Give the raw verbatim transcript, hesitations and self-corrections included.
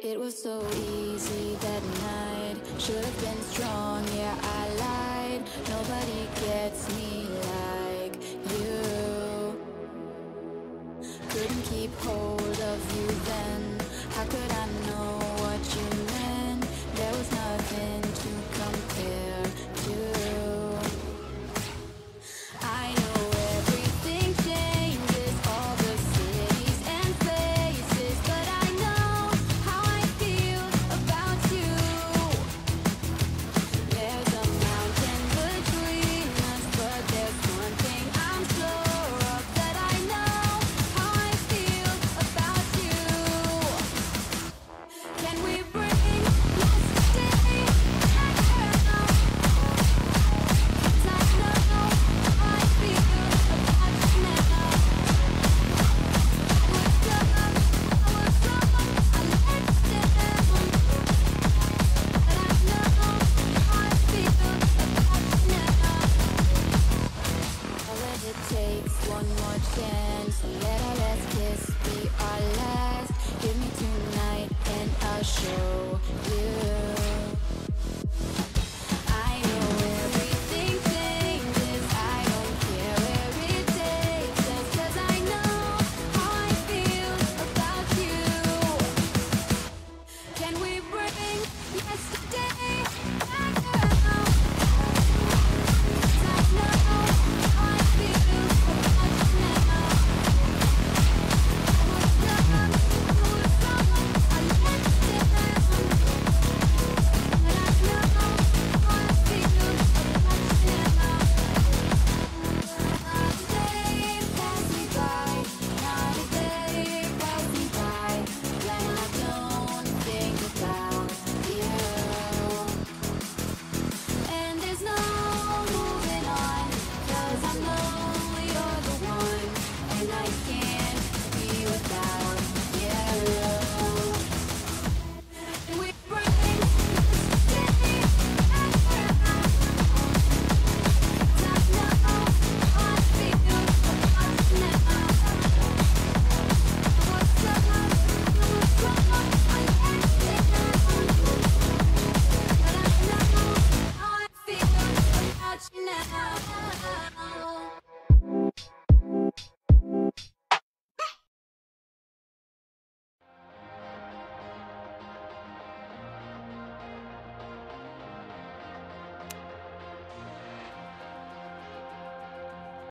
It was so easy that night. Should've been strong, yeah, I lied. Nobody gets me like you. Couldn't keep hold of you then. How could I know what you meant? There was nothing to compare to. I know everything changes, all the cities and places, but I know how I feel about you. There's a mountain between us, but there's one thing I'm sure of, that I know how I feel about you. Can we bring yesterday back around? 'Cause I know how I feel about you now. I was young, I was wrong, I let you down, but I know how I feel about you now. All that it takes, one more chance. Let our last kiss be our last. Give me tonight and I'll show you. I know everything changes, I don't care where it takes us, 'cause I know how I feel about you. Can we bring yesterday back around? 'Cause I know how I feel about you now. I was young, I was wrong, I let you down, but I know how I feel about you now. Not a day pass me by, not a day pass me by, when I don't think about you. And there's no moving on, 'cause I know you're the one, and I can't be without you. Can we bring yesterday back around? 'Cause I know how I feel about you now. I was young, I was wrong, I let you down, but I know how I feel about you now.